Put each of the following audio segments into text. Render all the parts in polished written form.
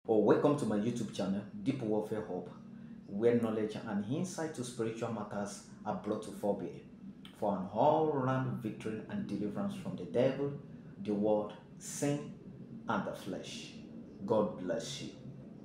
or welcome to my YouTube channel, Deep Warfare Hub, where knowledge and insight to spiritual matters are brought to forbear for an all-round victory and deliverance from the devil, the world, sin, and the flesh. God bless you.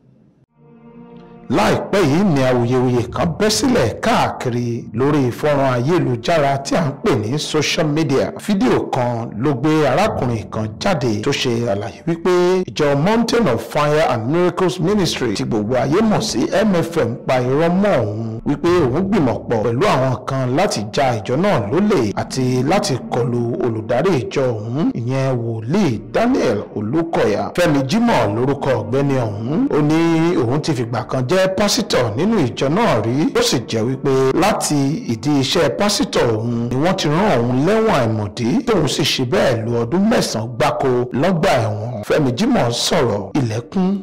Láìpẹ́ yìí ni awuyewuye kan bẹ́ sílẹ̀ káàkiri lórí fọ́nrán ayélujára tí à ń pè ní social media. Fídíò kan ló gbé arákùnrin kan jáde tó ṣe àlàyé wípé ìjọ Mountain of Fire and Miracles Ministry tí gbogbo ayé mọ̀ sí MFM pa irọ́ mọ́ òun wípé òun gbìmọ̀ pọ̀ pẹ̀lú àwọn kan láti ja ìjọ náà lólè àti láti kọlu olùdarí ìjọ òun ìyẹn wòlíì Daniel Olúkọ̀yà. Fẹ́mi Jímọ̀ lórúkọ ọ̀gbẹ́ni ọ̀hún. Ó ní òun ti fìgbà kan jẹ́ pásítọ̀ nínú ìjọ náà rí, ó sì jẹ́ wípé láti ìdí iṣẹ́ pásítọ̀ òun ni wọ́n ti rán òun lẹ́wọ̀n àìmọ̀dí tóun sì ṣe bẹ́ẹ̀ lo ọdún 9 gbáko lọ́gbà ẹ̀wọ̀n. Fẹ́mi Jímọ̀ sọ̀rọ̀ ilẹ̀kùn.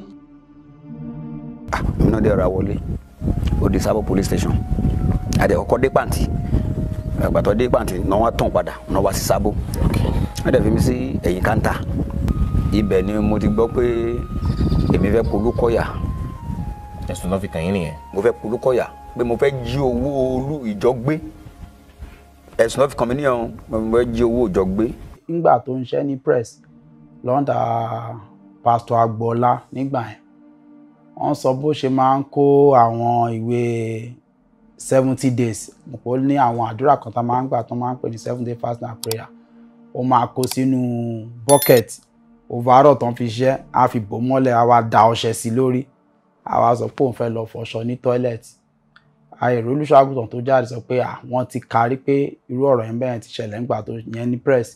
Èmi náà dé ọ̀rọ̀ àwọlé ó di Sábò police station àdé ọkọ̀ dé pàǹtí àgbàtọ̀ dé pàǹtí náà wọ́n tàn padà náà wá sí Sábò wọ́n dẹ̀ fi mi sí ẹ̀yìn káńtà. Ibẹ̀ ni mo ti gbọ́ pé èmi fẹ́ polúkọ̀yà. Ẹ̀sùn náà fi kàn yín nìyẹn. Mo fẹ́ polúkọ̀yà pé mo fẹ́ jí owó olú ìjọ gbé. Ẹ̀sùn náà fi kàn mí níyàn mo fẹ́ jí owó ìjọ gbé. Nígbà tó ń ṣe ní press lọ́ndà Pastor Agboola nígbà yẹn wọ́n sọ bó ṣe máa ń kó àwọn ìwé 70 days mo ní àwọn àdúrà kan tá máa ń gbà tó máa ń pè ní 7-day fasting and prayer. Ó máa kó sínú bucket overall tó ń fi ṣẹ́ á fi bò mọ́lẹ̀ á wá da ọṣẹ sí lórí á wá sọ pé òun fẹ́ lọ fọṣọ ní toilet. Àìrò olùṣọ́àgùtàn tó jáde sọ pé wọ́n ti kárí pé irú ọ̀rọ̀ yẹn bẹ́ẹ̀ ti ṣẹlẹ̀ nígbà tó yẹn ní press.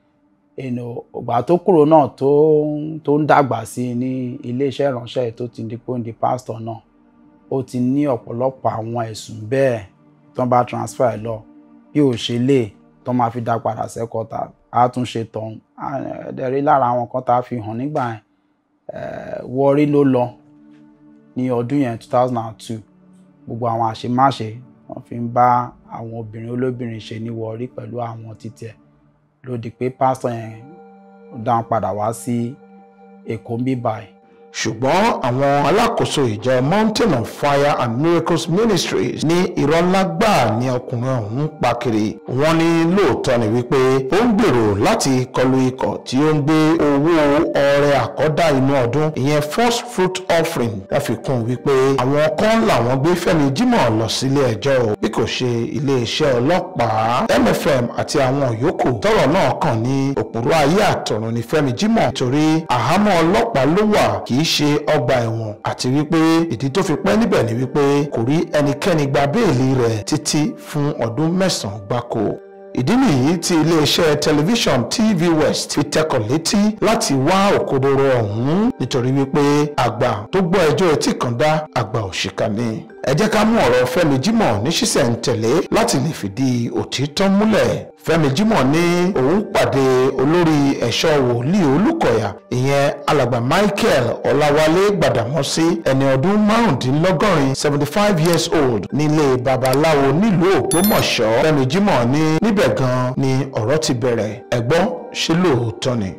Ìgbà tó kúrò náà tó ń dàgbà sí ní iléeṣẹ́ ìránṣẹ́ tó ti di pásítọ̀ náà ó ti ní ọ̀pọ̀lọpọ̀ àwọn ẹ̀sùn bẹ́ẹ̀ tó ń bá transfer ẹ̀ lọ bí ò ṣe lè tó máa fi dá padà sẹ́kọ̀ọ́ta á tún ṣe tọ̀hún. Ẹ̀rí lára àwọn kan tá a fi hàn nígbà yẹn Warri ló lọ ní ọdún yẹn 2002 gbogbo àwọn àṣemáṣe wọ́n fi ń bá àwọn obìnrin olóbìnrin ṣe ní Warri pẹ̀lú àwọn títí ẹ̀ ló di pé pásítọ̀ yẹn dáhùn padà wá sí Èkó ń bí báyìí. Ṣùgbọ́n àwọn alákòóso ìjọ Mountain of Fire and Miracles Ministries ní irọ́ ńlá gbáà ni ọkùnrin ọ̀hún pa kiri. Wọ́n ní lóòótọ́ ni wípé ó ń gbèrò láti kọlu ikọ̀ tí ó ń gbé owó ọrẹ àkọ́dá inú ọdún ìyẹn first fruit offering. Wọ́n fi kún wípé àwọn kan làwọn gbé Fẹ́mi Jímọ̀ lọ sílé ẹjọ́ bí kò ṣe iléeṣẹ́ ọlọ́pàá. MFM àti àwọn yòókù tọ́rọ̀ náà kàn ní òpùrọ́ ayé àtọ̀run ní Fẹ́mi Jímọ̀ nítorí àhámọ́ ọlọ́pàá ló wà kì í ṣe ọgbà ẹ̀wọ̀n àti wípé ìdí tó fi pẹ́ níbẹ̀ ni wípé kò rí ẹnikẹ́ni gba béèlì rẹ̀ títí fún ọdún 9 gbáko. Ìdí nìyí tí iléeṣẹ́ tẹlifíṣọ̀n TV West fi tẹkọ̀ létí láti wá òkodoro ọ̀hún nítorí wípé àgbà tó gbọ́ ẹjọ́ etí kan dá àgbà òṣìkà ni. Ẹ jẹ́ ká mú ọ̀rọ̀ Fẹ́mi Jímọ̀ ní ṣísẹ̀ntẹ̀lé láti lè fìdí òtítọ́ múlẹ̀. Fẹ́mi Jímọ̀ ní òun pàdé olórí ẹ̀ṣọ́ wòlíì Olúkọ̀yà ìyẹn alàgbà Michael Ọláwálé Gbàdàmọ́sí ẹni ọdún 75 75 years old nílé babaláwo nílùú Ògbómọ̀ṣọ́. Fẹ́mi Jímọ̀ ní níbẹ̀ gan ni ọ̀rọ̀ ti bẹ̀rẹ̀. Ẹ gbọ́ ṣé lóòótọ́ ni.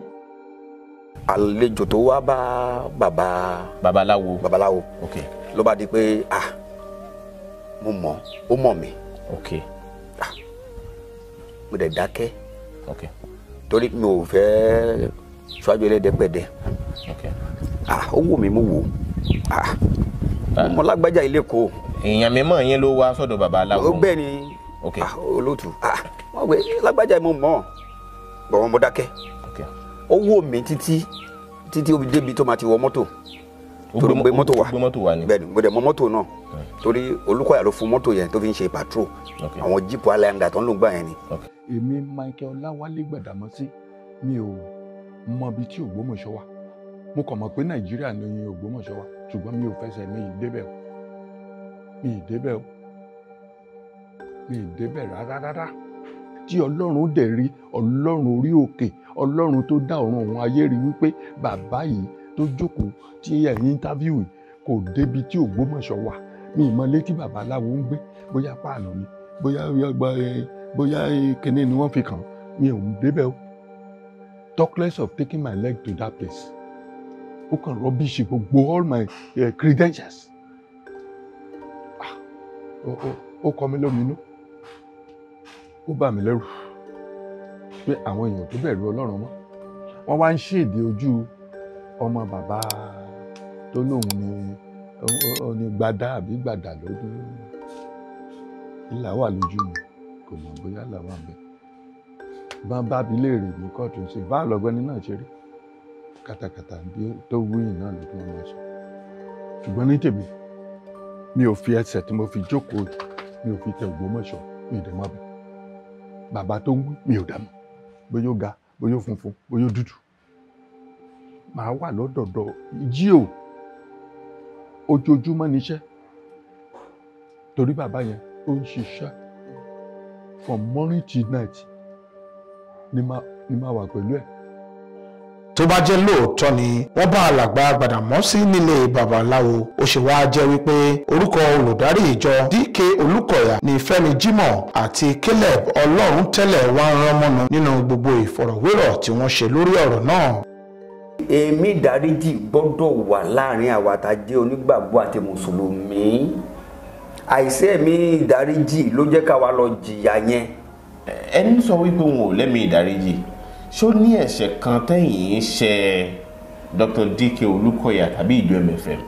Àlejò tó wá bá babaláwo Okay. ló bá di pé mo mọ̀ ó mọ̀ mi. Okay. Mo dẹ̀ dákẹ́ Okay. torí mi ò fẹ́ ṣáájú ẹlẹ́dẹ́gbẹ̀dẹ́. Okay. Ó wù mí mo wò mo lágbájá ilé kó. Èèyàn mímọ́ yín ló wá sọ́dọ̀ babaláwo. Bẹ́ẹ̀ ni Okay. olóòtú wọ́n gbé lágbájá mo mọ̀ bọ̀wọ̀ mo dákẹ́. Okay. Ó wò mí títí ó fi débi tó máa ti wọ mọ́tò torí mo gbé mọ́tò wá ni. bẹ́ẹ̀ ni mo dẹ̀ mọ mọ́tò náà torí Olúkọ̀yà ló fún mọ́tò yẹn tó fi ń ṣe patrol àwọn jíìpù Highlander tó ń lò gbà yẹn ni. Èmi Michael Ọláwálé Gbàdàmọ́sí mi ò mọ ibi tí Ògbómọ̀ṣọ́ wà mo kàn mọ̀ pé Nàìjíríà ni Ògbómọ̀ṣọ́ wà ṣùgbọ́n mi ò fẹsẹ̀ mi ì débẹ̀ rárá tí Ọlọ́run dẹ̀ rí Ọlọ́run orí òkè Ọlọ́run tó dá ọ̀run òun ayé rí wípé bàbá yìí tó jókòó tí ẹ̀yin interview kò débi tí Ògbómọ̀ṣọ́ wà. Mi ì mọ létí babaláwo ń gbé bóyá páànù ni bóyá kíní ni wọ́n fi kàn mi ò débẹ̀ o. Talk less of taking my leg to that place. ó kàn rọ́bìṣì gbogbo all my credentials. Ó kọ mí lóminú, ó bà mí lẹ́rù pé àwọn èèyàn tó bẹ̀rù Ọlọ́run mọ́ wọ́n wá ń ṣèdè ojú ọmọ bàbá tó lóun ní gbadá àbí gbàdà lójú. Ìlà wà lójú mi, kò mọ̀ bóyá ìlà wà bẹ́ẹ̀. Bá bá bi léèrè ní kóòtù sí bá lọ́gbẹ́ni náà ṣe rí kàtàkàtà bí tó wúyìn náà ló tún máa sọ. Ṣùgbọ́n ní tèmi mi ò fi ẹsẹ̀ tí mo fi jókòó mi ò fi tẹ Ògbómọ̀ṣọ́ mi ì dẹ̀ mọ́ bẹ́ẹ̀. Bàbá tó ń wí mi ò dá mọ̀ bóyá ó ga bóyá ó funfun bóyá ó dúdú. Màá wà lọ́dọ̀ọ̀dọ̀ jíò ojoojúmọ́ níṣẹ́ torí bàbá yẹn ó ń ṣiṣẹ́ from morning till night ni máa wà pẹ̀lú ẹ̀. tó bá jẹ́ lóòótọ́ ni wọ́n bá alàgbà Gbàdàmọ́sí nílé babaláwo ó ṣe wá jẹ́ wípé orúkọ olùdarí ìjọ DK Olúkọ̀yà ní Fẹ́mi Jímọ̀ àti Caleb Ọlọ́runtẹ́lẹ̀ wá ń rán mọ́nu nínú gbogbo ìfọ̀rọ̀wérọ̀ tí wọ́n ṣe lórí ọ̀rọ̀ náà. Ẹ̀mí ìdáríjì gbọ́dọ̀ wà láàrin àwa tá jẹ́ onígbàgbọ́ àti mùsùlùmí. Àìsí ẹ̀mí ìdáríjì ló jẹ́ ká wá lọ jìyà yẹn. Ẹni sọ wípé wọn ò lẹ́mìí ìdáríjì ṣó ní ẹ̀ṣẹ̀ kan tẹ́yìn ń ṣe Dr. DK Olúkọ̀yà tàbí ìjọ MFM?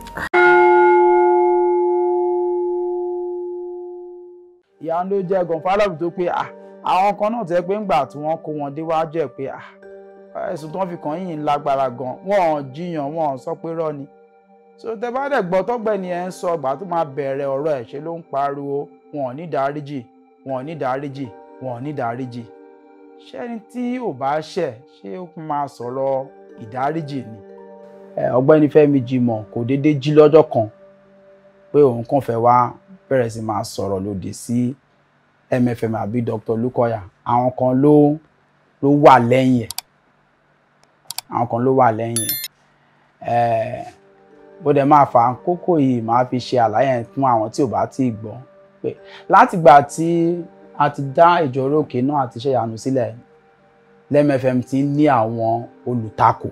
ìyá ló jẹ́ gọ̀ǹfàlọ́bù tó pé àwọn kan náà tẹ́ pé ńgbà tí wọ́n kó wọn déwájú ẹ̀ pé ẹ̀sùn tó ń fi kàn yín lágbára gan wọ́n jiyàn wọ́n sọ pé rọ́ ni. So tẹ́ bá dẹ̀ gbọ́ tọ́gbẹ́ni ẹ̀ ń sọ ìgbà tó máa bẹ̀rẹ̀ ọ̀rọ̀ ẹ̀ ṣe ló ń pariwo wọn ò ní dáríjì wọn ò ní dáríjì wọn ò ní dáríjì. Ṣẹ́ni tí ò bá ṣẹ̀ ṣé ó máa sọ̀rọ̀ ìdáríjì ni. Ọ̀gbẹ́ni Fẹ́mi Jímọ̀ kò déédéé jí lọ́jọ́ kan pé òun kàn fẹ́ wá bẹ̀rẹ̀ sí máa sọ̀rọ̀ lòdì sí MFM àbí Dr. Olúkọ̀yà. Àwọn kan ló wà lẹ́yìn ẹ̀. Àwọn kan ló wà lẹ́yìn ẹ̀. Bó dẹ̀ máa fa àkókò yìí máa fi ṣe àlàyé fún àwọn tí ò bá tí ì gbọ́ pé látìgbà tí a ti dá ìjọ Orí Òkè náà àti Iṣẹ́ Ìyanu sílẹ̀ l'MFM ti ní àwọn olùtakò.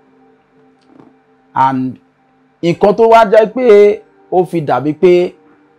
And nǹkan tó wá jẹ́ pé ó fi dàbí pé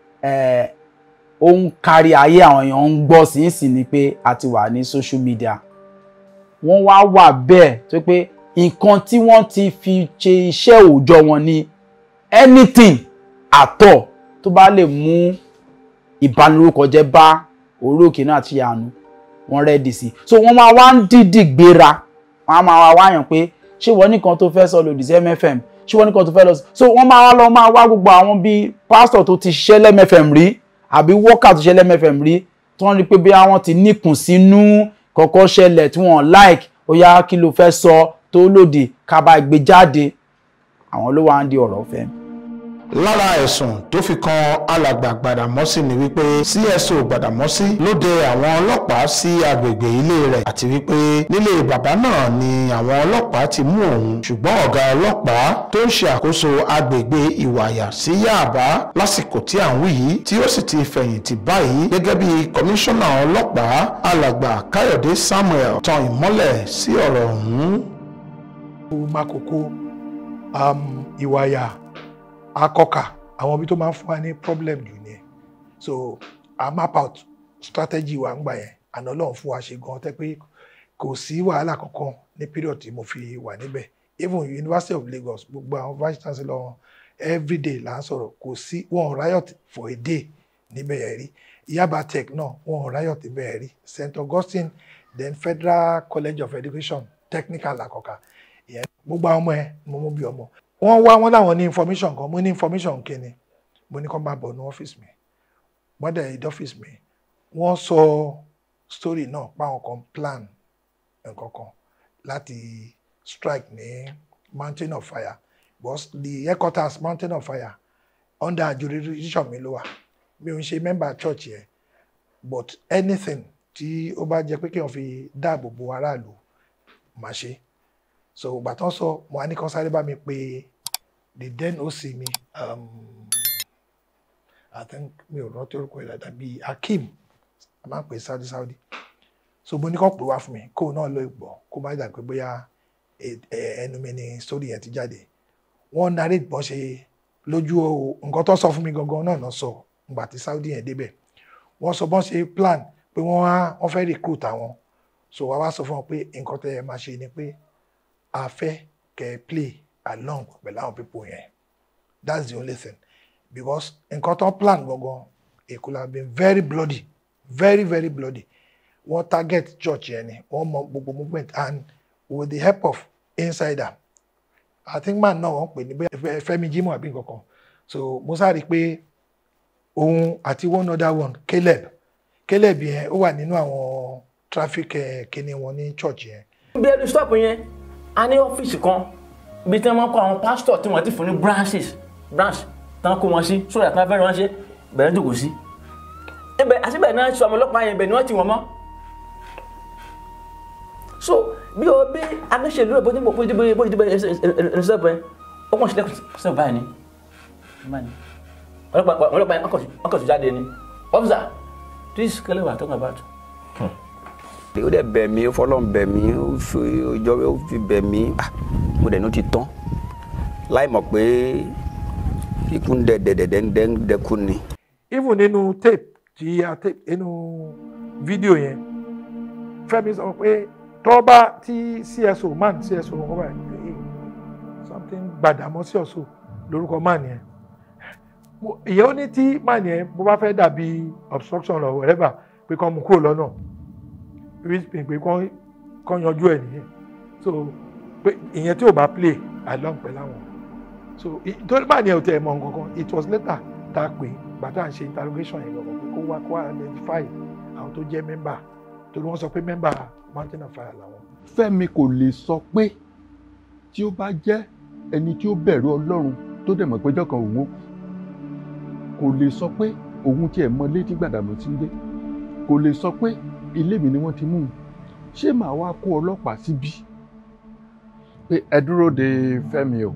ó ń kárí ayé àwọn èèyàn ń gbọ́ sí ni pé a ti wà ní social media. Wọ́n wá wà bẹ́ẹ̀ tó pé nǹkan tí wọ́n ti fi ṣe iṣẹ́ òòjọ́ wọn ni anything àtọ̀ tó bá lè mú ìbanilórúkọjẹ́ bá Orí Òkè náà àti Ìyanu wọ́n rẹ́dì sí. So wọ́n máa wá ń dídì gbéra wọ́n á máa wá wáyàn pé ṣé wọ́n nìkan tó fẹ́ sọ lòdì sí MFM ṣé wọ́n nìkan tó fẹ́ lọ sí. So wọ́n máa wá gbogbo àwọn bíi pásítọ̀ tó ti ṣiṣẹ́ l'MFM rí àbí wọ́kà tó ṣiṣẹ́ l'MFM rí tó ń rí pé bí àwọn ti níkùn sínú kọ̀ọ̀kan ṣẹlẹ̀ tí wọ́n like ó yá kí ló fẹ́ sọ tó lòdì ká bá gbé jáde. Àwọn ló wá ń di ọ̀rọ̀ fẹ́. Lára ẹ̀sùn tó fi kan alàgbà Gbàdàmọ́sí ni wípé CSO Gbàdàmọ́sí ló dé àwọn ọlọ́pàá sí agbègbè ilé rẹ̀ àti wípé nílé bàbá náà ni àwọn ọlọ́pàá ti mú òun ṣùgbọ́n ọ̀gá ọlọ́pàá tó ń ṣe àkóso agbègbè Ìwàyà sí Yáàbá lásìkò tí à ń wí yìí tí ó sì ti fẹ̀yìntì báyìí gẹ́gẹ́ bí kọmíṣánná ọlọ́pàá alàgbà Káyọ̀dé Samuel tan ìmọ́lẹ̀ sí ọ̀rọ̀ ọ̀hún. Makoko Ìwàyà Akọ́kà àwọn ibi tó máa ń fún wa ní problem jù ni. So a map out strategy wa ń gbà yẹn àná Ọlọ́run fún wa ṣe gan tẹ́ pé kò sí wàhálà kankan ní period tí mo fi wà níbẹ̀. Even University of Lagos gbogbo àwọn vice chancellor wọn everyday là ń sọ̀rọ̀ kò sí wọn riot for a day níbẹ̀ yẹn rí. Yaba Tech náà wọn riot níbẹ̀ yẹn rí. St. Augustine then Federal College of Education Technical Akọ́kà ìyẹn gbogbo àwọn ọmọ ẹ mo mú bí ọmọ. Wọ́n wá wọn láwọn ní information kan mo ní information kíni mo ní kó máa bọ̀ ní ọ́fíìsì mi wọ́n dẹ̀ ìdí ọ́fíìsì mi wọ́n sọ story náà páwọn kan plan nǹkan kan láti strike ní Mountain of Fire but the headquarters Mountain of Fire under jurisdiction mi ló wà mi ò ń ṣe member church yẹn but anything tí ó bá jẹ́ pé kí wọ́n fi dáàbò bo aráàlú máa ṣe. So ìgbà tán sọ mo á ní kan sáré bá mi pé the then OC mi I think mi ò rántí orúkọ ìlàdà bíi Akeem a máa ń pè Saudi so mo ní kàn pè wá fún mi kó náà lọ ìgbọ́ kó má dà pé bóyá ẹnu mi ni story yẹn ti jáde wọ́n narrate bọ́n ṣe lójú nǹkan tó sọ fún mi gangan náà sọ ìgbà tí Saudi yẹn débẹ̀ wọ́n sọ bọ́n ṣe plan pé wọ́n fẹ́ recruit àwọn so wá sọ fún wọn pé nǹkan tẹ́ ẹ máa ṣe ni pé a fẹ́ kẹ́ play along pẹ̀lú àwọn people yẹn that's the only thing because nǹkan tó plan gangan it could have been very bloody very very bloody wọ́n target church yẹn ni wọ́n mọ gbogbo movement and with the help of insider I think man náà wọ́n pè ní Fẹ́mi Jimoh àbí nǹkan kan so mo sáré pé òun àti one other one Caleb yẹn ó wà nínú àwọn traffic kíní wọn ní church yẹn. bí ẹni stop yẹn a ní ọ́fíìsì kan bí tí wọ́n máa ń kó àwọn pastor tí wọ́n ti fún ní branch tí wọ́n kó wọn sí sórí àtúnwá fẹ́ẹ́ ránṣẹ́ bẹ̀rẹ̀ jòkó sí. ibẹ̀ àṣìbẹ̀ náà sọ ọmọ ọlọ́pàá yẹn bẹ̀ ni wọ́n ti wọ́n mọ́. so bí o bí agbésẹ̀lú rẹ̀ bó ti bó ẹni sọ́ọ̀bù ẹ̀ ó kàn sílẹ̀ sọ́ọ̀bù báyìí ni ọlọ́pàá yẹn ọkọ̀ sí jáde ni officer this kele we are talking about. ó dẹ̀ bẹ̀ mí ó fọlọ́n bẹ̀ mí ó fi bẹ̀ mí mo dẹ̀ ní ó ti tán láì mọ̀ pé ikú ń dẹ̀kú ni. even nínú tape tí a tape nínú fídíò yẹn Fẹ́mi sọ pé tọ́ba tí CSO wọn bá something Gbàdámọ́sí ọ̀ṣọ́ lórúkọ man yẹn ìyẹn ó ní tí man yẹn bó bá fẹ́ dàbí obstruction or whatever pé kàn mú kúrò lọ́nà pé kàn yanjú ẹ̀ nìyẹn so pé ìyẹn tí ò bá play along pẹ̀lú àwọn so torí man yẹn ò tẹ̀ mọ̀ nǹkan it was later tá a pè gbàtà ń ṣe interrogation yẹn lọ́wọ́ pé kó wá identify àwọn tó jẹ́ member torí wọ́n sọ pé member Mountain of Fire làwọn. Fẹ́mi kò lè sọ pé tí ó bá jẹ́ ẹni tí ó bẹ̀rù Ọlọ́run tó dẹ̀ mọ̀ péjọ́ kan òun kò lè sọ pé òun tiẹ̀ mọ létí Gbàdámọ́sí ń gbé kò lè sọ pé ilé mi ni wọ́n ti mú un ṣé màá wá kó ọlọ́pàá síbí pé ẹ dúró de Fẹ́mi o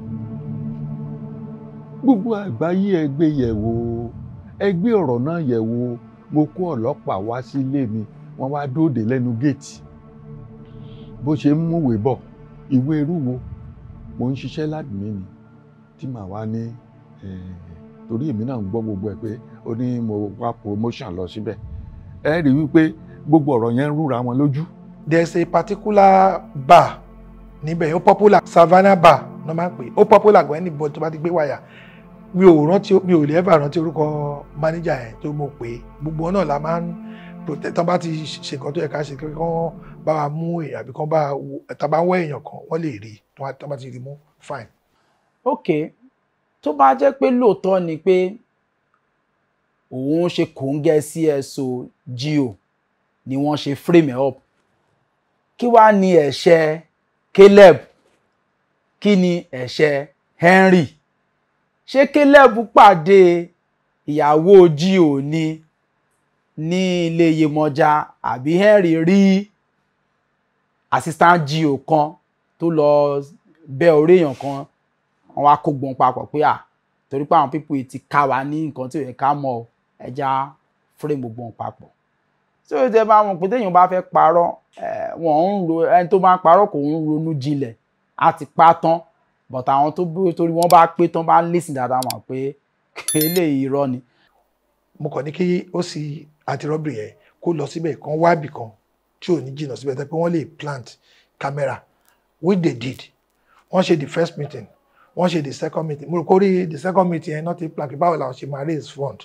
gbogbo àgbáyé ẹgbẹ́ yẹ̀wò ẹgbẹ́ ọ̀rọ̀ náà yẹ̀wò mo kó ọlọ́pàá wá sí ilé mi wọ́n wá dóde lẹ́nu géètì bó ṣe ń múwèé bọ̀ ìwé irú wo mo ń ṣiṣẹ́ ládùúgbò ni tí màá wá ní torí èmi náà ń gbọ́ gbogbo ẹ̀ pé ó ní mo wá promotion lọ síbẹ̀ ẹ rí wípé gbogbo ọ̀rọ̀ yẹn ń rúra wọn lójú. There's a particular bar níbẹ̀ ó popular Savannah bar ló máa ń pè ó popular gan anybody tó bá ti gbé wáyà mi ò lè ever rántí orúkọ manager yẹn tó mọ̀ pé gbogbo náà la máa ń protect tán bá ti ṣe nǹkan tó yẹ ká ṣe kí wọ́n bá wa mú èèyàn àbí kán bá tàbá wọ èèyàn kan wọ́n lè rí tán bá ti rí mú fine. ok tó bá jẹ́ pé lóòótọ́ ni pé òun ṣe kòńgẹ́ CSO GO ni wọ́n ṣe frame up kí wàá ní ẹ̀ṣẹ̀ Caleb kí ni ẹ̀ṣẹ̀ Henry ṣé Caleb pàdé ìyàwó GO ní ilé Yemọja àbí Henry rí assistant GO kan tó lọ bẹ́ orí èèyàn kan wọ́n wá kó gbọ́n papọ̀ pé torí pé àwọn pípọ̀ ti ká wa ní nǹkan tí ò yẹ ká mọ̀ ẹja frame gbọ́n papọ̀ tí ó tẹ́ bá wọn pé téèyàn bá fẹ́ parọ́ wọ́n ń ro ẹni tó bá ń parọ́ kò ń ronú jinlẹ̀ á ti pa tán but àwọn tó bí torí wọ́n bá pé tán bá listen dáadáa mọ̀ pé eléyìí irọ́ ni. mo kàn ní kí ó sì àti rọ́bìrì yẹn kó lọ síbẹ̀ kan wábì kan tí ò ní jìnnà síbẹ̀ tẹ́ pé wọ́n lè plant camera which they did wọ́n ṣe the first meeting wọ́n ṣe the second meeting mo rò kó rí the second meeting yẹn náà ti plan báwo làwọn ṣe máa raise fund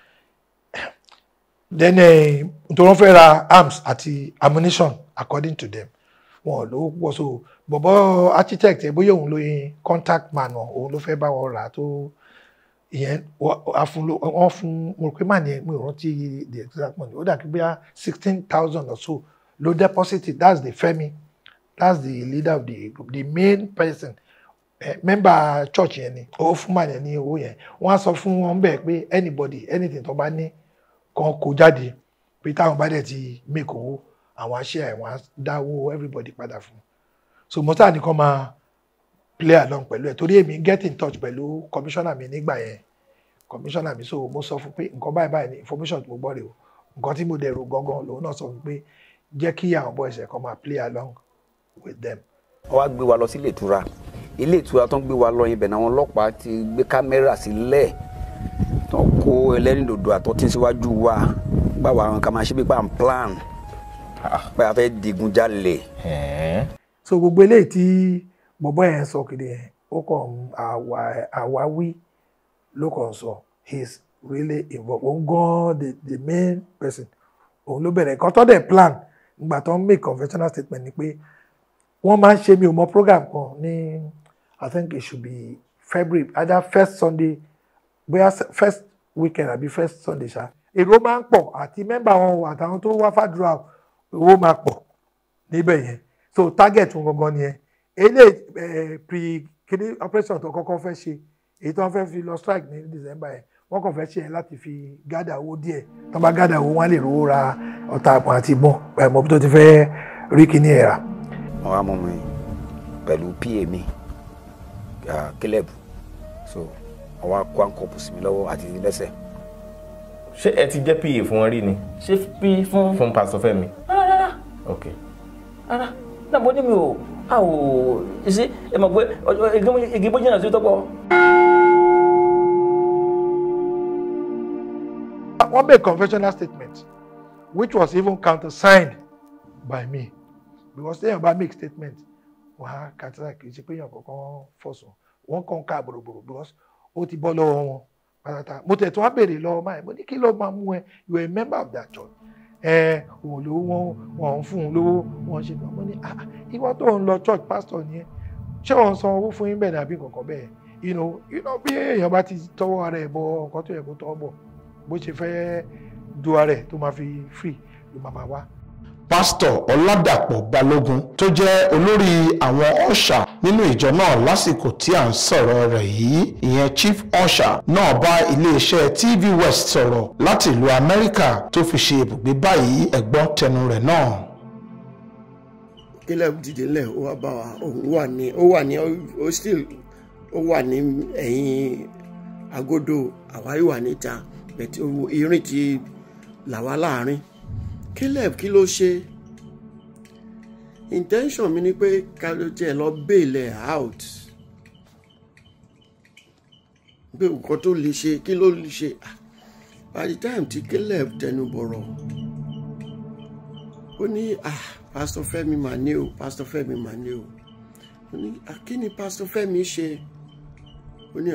then nítorí wọ́n fẹ́ ra arms àti ammunition according to them wọn ló pọ̀ so bọ̀bọ̀ architect ẹ̀ bóyá òun ló yin contact man òun ló fẹ́ bá wọn rà tó ìyẹn wọ́n fún mo rò pé màá ní mo rántí the exact money ó dàbí bóyá 16,000 or so ló deposit it that's the Fẹ́mi that's the leader of the group the main person member church yẹn ni ó fún màá ní owó yẹn wọ́n á sọ fún wọn bẹ́ẹ̀ pé anybody anything tó bá ní kan kó jáde pé táwọn bá dẹ̀ ti make owó àwọn aṣẹ́ àwọn dáwó everybody padà fún so mo sáà ní kàn máa play along pẹ̀lú ẹ̀ torí èmi get in touch pẹ̀lú commissioner mi nígbà yẹn commissioner mi so mo sọ fún pé nǹkan báyìí báyìí ni information tí mo gbọ́ rè o nǹkan tí mo dẹ̀rù gangan lòun náà sọ fún pé jẹ́ kí àwọn boys ẹ̀ kàn máa play along with them. wọ́n wá gbé wa lọ sílé ìtura ilé ìtura tó ń gbé wa lọ ibẹ̀ náà àwọn ọlọ́pàá ti gbé kámẹ́rà sílẹ̀ tó kó ẹlẹ́rìndòdò àtọ́tí síwájú wa gbàwá àwọn kan máa ṣe bí pa n plan pé a fẹ́ digun jalè. so gbogbo eléyìí tí bọ̀bọ́ yẹn sọ kiri yẹn ó kàn àwáwí ló kàn sọ he is really involved òun gan the main person òun ló bẹ̀rẹ̀ nǹkan tó dẹ̀ plan nígbà tó ń make conventional statement ni pé wọ́n máa ń ṣe mi ò mọ program kan ní I think it should be February either first Sunday bóyá first weekend àbí first Sunday ṣá èrò máa ń pọ̀ àti mẹ́mbà wọn àtàwọn tó wá fàdúrà owó máa pọ̀ níbẹ̀ yẹn so target wọn gangan nìyẹn eléyìí pre-kidney operation tó kọ́kọ́ fẹ́ ṣe èyí tó wọ́n fẹ́ fi lọ strike ní December yẹn wọ́n kàn fẹ́ ṣe yẹn láti fi gádà owó díẹ̀ tó bá gádà owó wọn lè rówó ra ọta àpọ̀n àti ìbọn ẹ̀mọ́ tó ti fẹ́ rí kíní ẹ̀ rà. wọ́n á mú mi pẹ̀lú pa mi Caleb so wọ́n á kó àǹkọ̀pù sí mi lọ́wọ́ àti lẹ́sẹ̀. ṣé ẹ ti jẹ́ pa fún wọn rí ni. ṣé p fún Pastor Fẹ́mi. rárá ok. rárá náà mo ní mi ò a ò ṣe ẹ mọ̀ pé igi bó jìnnà sí tọ́pọ̀. One made conventional statement, which was even countersigned by me, because they about make statement. Wàá kàtà kì í ṣe pé èèyàn kankan fọ̀sùn wọ́n kàn ká bòròbòrò because ó ti bọ́ lọ́wọ́ wọn pátátá. Mo tẹ̀ tún wá béèrè lọ́wọ́ máa mo ní kí ló máa mú ẹ you are a member of that church. Òun lówó wọn ń fún un lówó wọn ṣe náà mo ní ìwọ tó ń lọ church pastor nìyẹn ṣé wọn san owó fún yín bẹ́ẹ̀ nàbí kankan bẹ́ẹ̀ you know bí èèyàn bá ti tọwọ́ ara ẹ̀ bọ nǹkan tó yẹ kó tọwọ́ bọ̀ bó ṣe fẹ́ du ara ẹ̀ tó máa fi free ló máa wá. pásítọ̀ ọládàpọ̀ balógun tó jẹ́ olórí àwọn ọ̀ṣà nínú ìjọ náà lásìkò tí à ń sọ̀rọ̀ rẹ̀ yìí ìyẹn chief ọ̀ṣà náà bá iléeṣẹ́ TV West sọ̀rọ̀ láti ìlú Amẹ́ríkà tó fi ṣe ibùgbé báyìí ẹ̀gbọ́n tẹnu rẹ̀ náà. Caleb dìde lẹ̀ ó wá bá wa ó wà ní ẹ̀yìn agodo àwárí wà níta bẹ̀tẹ̀ irin ti là wá láàrin. Caleb kí ló ṣe intention mi ni pé ká ló jẹ́ lọ bail out pé nǹkan tó lè ṣe kí ló lè ṣe by the time tí Caleb tẹnu bọ̀rọ̀ ó ní Pastor Fẹ́mi mà ní o Pastor Fẹ́mi mà ní o ó ní kí ni Pastor Fẹ́mi ṣe ó ní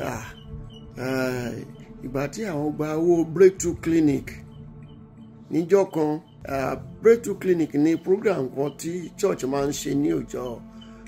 ìgbà tí àwọn gba owó Breakthrough Clinic níjọ́ kan Breakthrough Clinic ní program kan tí church máa ń ṣe ní ọjọ́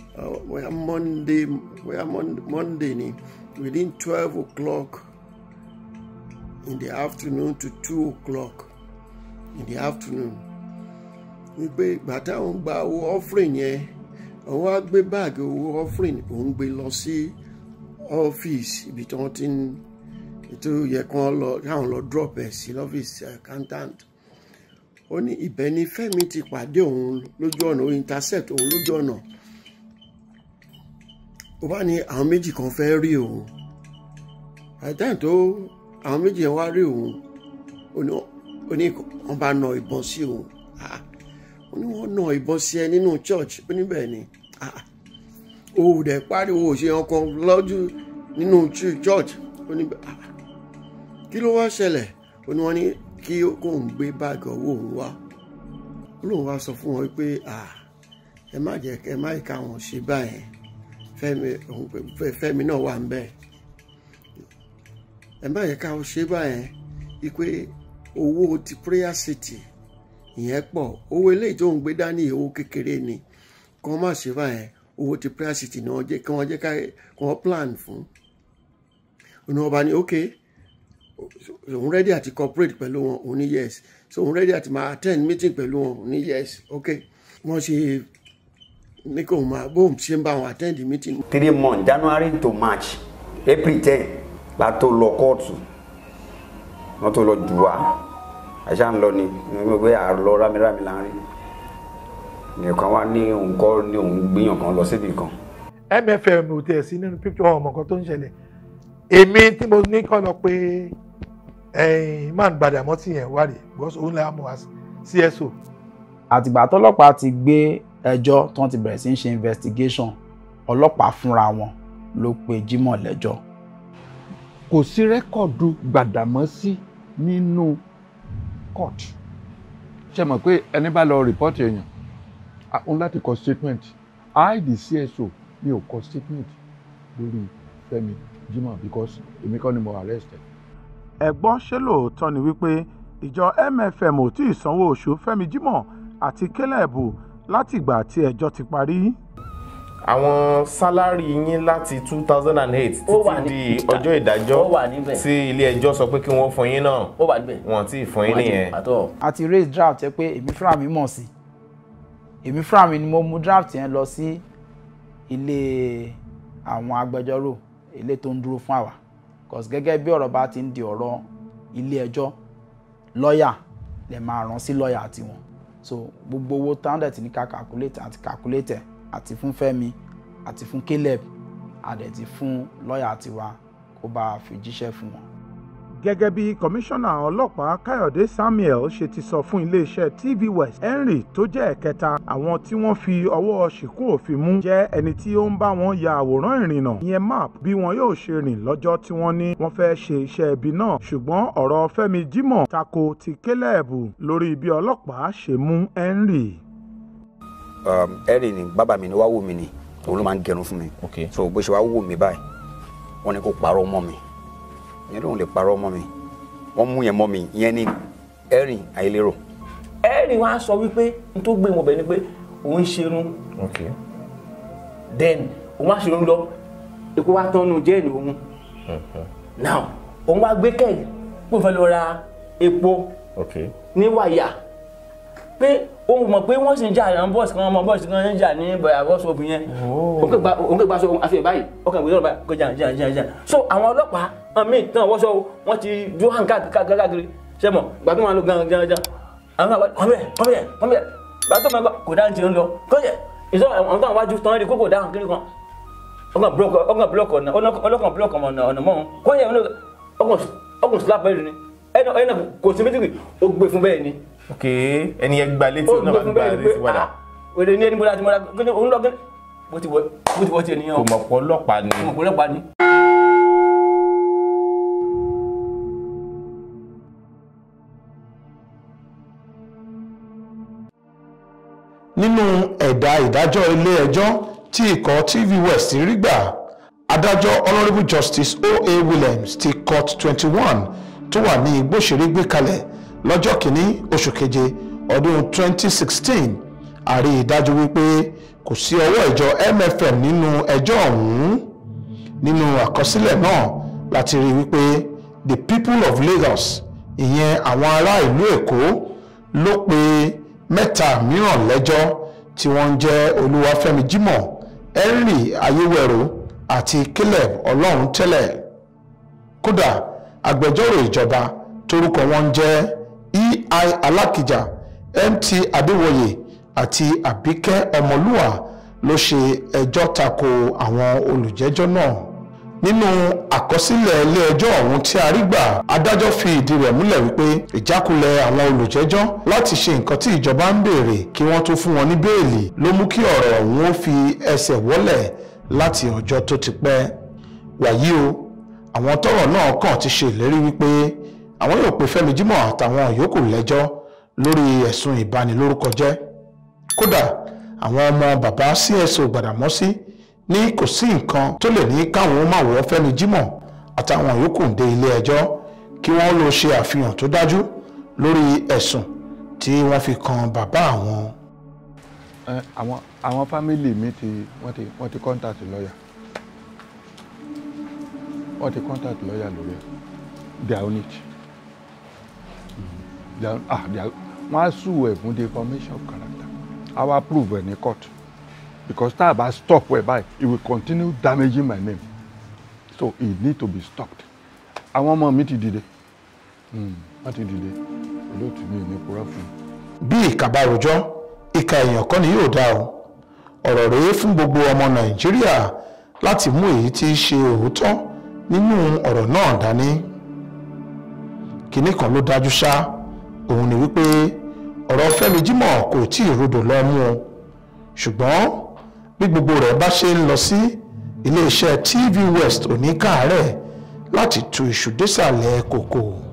Monday ni within 12 o'clock in the afternoon to 2 o'clock in the afternoon wípé ìgbà táwọn gba owó offering yẹn àwọn á gbé báàgì owó offering òun gbé lọ sí ọ́fíìsì ibi tí wọ́n ti ń ètò yẹ káwọn lọ drop ẹ̀ sí lọ́fíìsì accountant ó ní ibẹ̀ ni Fẹ́mi ti pàdé òun lójú ọ̀nà ó intercept òun lójú ọ̀nà ó bá ní àwọn méjì kan fẹ́ rí òun àìdáhùn tó àwọn méjì yẹn wá rí òun ó ní wọ́n bá na ìbọn sí òun ó ní wọ́n na ìbọn sí ẹ nínú church ó ní bẹ́ẹ̀ ni ó dẹ̀ pariwo ṣe ọkàn lọ́jú nínú church ó ní kí ló wá ṣẹlẹ̀ ó ní wọ́n ní kí kóun gbé báàgì owó òun wá ó lóun wá sọ fún wọn pé ẹ má jẹ́ ẹ má ìka wọn ṣe báyẹn Fẹ́mi náà wà ń bẹ̀ ẹ má yẹ ká wọn ṣe báyẹn wípé owó ti Prayer City ìyẹn pọ̀ owó eléyìí tó ń gbé dání owó kékeré ni kí wọ́n má ṣe báyẹn owó ti Prayer City náà jẹ́ kí wọ́n jẹ́ kí wọ́n plan fún òun ọba ní okay òun ready àti cooperate pẹ̀lú wọn òun ní yes so òun ready àti máa attend meeting pẹ̀lú wọn òun ní yes okay wọ́n ṣe ní kò máa bóun ṣe ń bá wọn attend meeting. 3 months January to March April 10 la tó lọ kóòtù wọ́n tó lọ jù wá àṣà ń lọ ni wọ́n gbé àlọ́ rámírámí láàrin nìkan wá ní òun kọ́ ní òun gbìyàn kan lọ síbi kan. MFM ò tẹ̀ sí nínú picture ọmọ kan tó ń ṣẹlẹ̀ èmi tí mo ní kọ́ lọ pé man Gbàdàmọ́tì yẹn wá rè because òun là mọ̀ as CSO. àtìgbà tọ́lọ́pàá ti gbé ẹjọ́ tó ti bẹ̀rẹ̀ sí í ṣe investigation ọlọ́pàá fúnra wọn ló pe Jimoh lẹ́jọ́. Kò sí rẹ́kọ̀dù Gbàdàmọ́sí nínú court. Ṣé mọ̀ pé ẹni bá lọ rìpọ́tì èèyàn òun láti kọ statement. I the CSO mi ò kọ statement lórí Fẹ́mi Jimoh because èmi kọ́ ni mo arrested. Ẹ̀gbọ́n ṣé lóòótọ́ ni wípé ìjọ MFM ò tí ì sanwó oṣù Fẹ́mi Jimoh àti Caleb látìgbà tí ẹjọ́ ti parí? Àwọn sálárì yín láti 2008 títí di ọjọ́ ìdájọ́ tí ilé ẹjọ́ sọ pé kí wọ́n fún yín náà wọ́n ti fún yín nìyẹn. A ti raise draft ẹ pé èmi fúnra mi mọ̀ sí. Èmi fúnra mi ni mo mú draft yẹn lọ sí ilé àwọn agbẹjọ́rò ilé tó ń dúró fún àwa. Because gẹ́gẹ́ bí ọ̀rọ̀ bá ti ń di ọ̀rọ̀ ilé ẹjọ́ lọ́ọ̀yà lè máa rán sí lọ́ọ̀yà tiwọn. So gbogbo owó táwọn ti ní ká calculate àti fún Fẹ́mi àti fún Caleb àdẹ̀tí fún lọ́ọ̀yà tiwa kó bá fi jíṣẹ́ fún wọn. Gẹ́gẹ́ bí kọmíṣánná ọlọ́pàá Káyọ̀dé Samuel ṣe ti sọ fún iléeṣẹ́ TV West, Henry tó jẹ́ ẹ̀kẹta àwọn tí wọ́n fi ọwọ́ ṣìkún òfin mú jẹ́ ẹni tí ó ń bá wọn ya àwòrán ìrìnnà ìyẹn map bí wọn yóò ṣe rìn lọ́jọ́ tí wọ́n ní wọ́n fẹ́ ṣe iṣẹ́ ibi náà. Ṣùgbọ́n ọ̀rọ̀ Fẹ́mi Jimoh tako ti Caleb lórí bí ọlọ́pàá ṣe mú Henry. Henry ni bàbá mi ni wá wò mí ni òun ló máa ń gẹrun fún mi. So bó ṣe wá wò mí báyìí wọ́n ní kó parọ́ mọ́ mi. Ìyẹn lòun lè parọ́ mọ́ mi. Wọ́n mú yẹn mọ́ mi ìyẹn ní Henry Ayélérò. Henry wá sọ wípé n tó gbé wọn bẹ̀ ni pé òun ṣerun. Then òun wá ṣerun lọ epo wá tán nù jẹ́ẹ̀nì òun. Now òun wá gbé kẹ́ẹ̀lì kó fẹ́ lọ ra epo ní wàyà pé òun mọ̀ pé wọ́n sì ń jà àwọn bọ́ọ̀sì kan ọmọ bọ́ọ̀sì kan ń jà ní bọ́ọ̀sì yẹn. Òun kò gba aṣọ àfihàn báyìí ọkàn ìwé lọ́rọ̀ báyìí kó jà. So àwọn ọlọ́pàá àmì tán wọ́sọ wọ́n ti dúró hàn káàkiri ṣe mọ̀ gbà tó máa lọ gan àwọn àwọn kọ́míẹ̀ gbà tó máa gbà kò dáhùn tí ó ń lọ kọ́jẹ̀ ìṣọ́ àwọn táwọn wájú tán rí kókò dáhùn kiri kan ọkàn búlọ́ọ̀kì ọ̀nà mọ́ kọ́jẹ̀ ọkùn slap bẹ́ẹ̀ ni ẹnà kò sí méjì ó gbé fún bẹ́ẹ̀ ni. Ẹni yẹn gba létí ọ̀nà máa gba létí padà. Òde ní ẹni bó láti mọ́ra gbé òun lọ́gẹ́ bó ti wọ́ ti ènìyàn. Kò mọ̀ pọ̀ ọlọ́pàá ni. Nínú ẹ̀dà ìdájọ́ ilé ẹjọ́ tí ikọ̀ TV West rí gbà, adájọ́ Honourable Justice O.A. Williams ti Court 21 tó wà ní Igbóṣeré gbé kalẹ̀ lọ́jọ́ kìíní oṣù keje ọdún 2016 àrí ìdájọ́ wípé kò sí ọwọ́ ìjọ MFM nínú ẹjọ́ ọ̀hún. Nínú àkọsílẹ̀ náà láti rí wípé the people of Lagos ìyẹn àwọn ará ìlú Èkó ló pe mẹ́ta mìíràn lẹ́jọ́ tí wọ́n ń jẹ́ Olúwafẹ́mi Jimoh, Henry Ayéwẹ̀rọ àti Caleb Ọlọ́runtẹ́lẹ̀. Kódà agbẹjọ́rò ìjọba torúkọ wọn ń jẹ́ E.I. Alákìjà, MT Adéwòye àti Àbíkẹ́ Ọmọlúwà ló ṣe ẹjọ́ tako àwọn olùjẹ́jọ́ náà. Nínú àkọsílẹ̀ ilé ẹjọ́ ọ̀hún tí a rí gbà, adájọ́ fi ìdí rẹ̀ múlẹ̀ wípé ìjákulẹ̀ àwọn olùjẹ́jọ́ láti ṣe nǹkan tí ìjọba ń béèrè kí wọ́n tó fún wọn ní béèlì ló mú kí ọ̀rọ̀ ọ̀hún ó fi ẹsẹ̀ wọ́lẹ̀ láti ọjọ́ tó ti pẹ́. Wàyí o, àwọn tọ́rọ̀ náà kàn ti ṣe ìlérí wípé àwọn yóò pe Fẹ́mi Jimoh àtàwọn yòókù lẹ́jọ́ lórí ẹ̀sùn ìbanilórúkọjẹ́. Kódà àwọn ọmọ bàbá CSO Gbàdàmọ́sí ní kò sí nǹkan tó lè ní káwọn máa wọ́ Fẹ́mi Jimoh àtàwọn yòókù dé ilé ẹjọ́ kí wọ́n lọ ṣe àfihàn tó dájú lórí ẹ̀sùn tí wọ́n fi kan bàbá àwọn. Àwọn fámìlì mi wọ́n ti contact lọ́yà. Wọ́n ti contact lọ́yà lórí ẹ̀. They are on it. Wọ́n á sue ẹ̀ fún defamation of character. I will prove ẹ̀ ní court. Because tá a bá stop ẹ̀ báyìí, it will continue damaging my name. So it need to be stopped. Àwọn ọmọ mi ti dìde. Wọ́n ti dìde. Olóòtú mi ní purọ́ fún un. Bí ìkà bá rojọ́, ìkà èèyàn kọ́ ni yóò dá o. Ọ̀rọ̀ rèé fún gbogbo ọmọ Nàìjíríà láti mú èyí tí í ṣe òótọ́ nínú ọ̀rọ̀ náà dání. Kìíní kan ló dájú ṣá, òun ni wípé ọ̀rọ̀ Fẹ́mi Jimoh kò tí ì rodò lọ mú o. Ṣùgbọ́n bí gbogbo rẹ̀ bá ṣe ń lọ sí, iléeṣẹ́ TV West ò ní káàárẹ̀ láti tú iṣu désàlẹ̀ kòkò.